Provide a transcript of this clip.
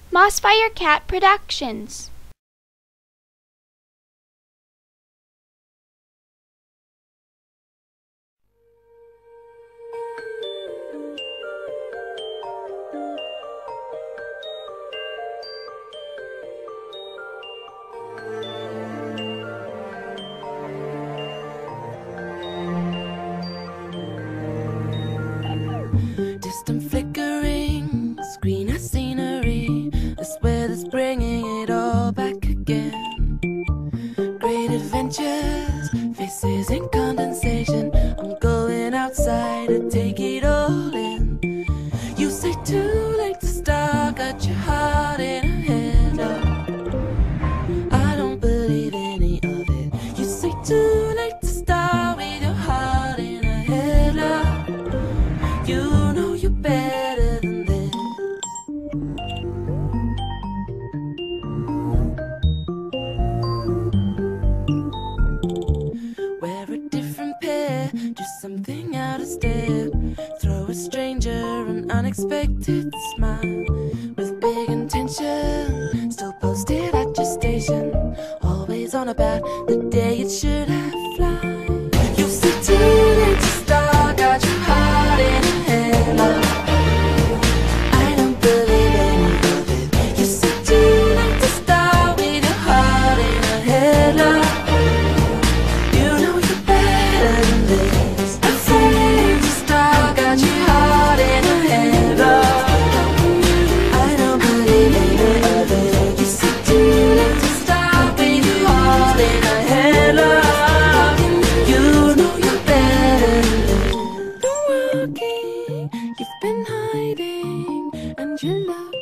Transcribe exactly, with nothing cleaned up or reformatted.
Mossfirecat Productions. Distant flickering, screen of scenery, I swear that's bringing it all back again. Great adventures, faces in condensation, I'm going outside to take it all in. You say too late to start, got your heart in a headlock. I don't believe any of it. You say too late to start with your heart in a headlock. You know you're better than this. Wear a different pair, do something out of step. Throw a stranger an unexpected smile. With big intention, still posted at your station. Always on about the day it should have fly. You said too late to start, got your heart in a headlock. I don't believe any of it. You said too late to start with your heart in a headlock. You know you're better than this. I said late to start, got your heart in a headlock. I don't believe any of it. You said too late to start with your heart in a headlock. You know you're better than this. Been working, you've been hiding, and your love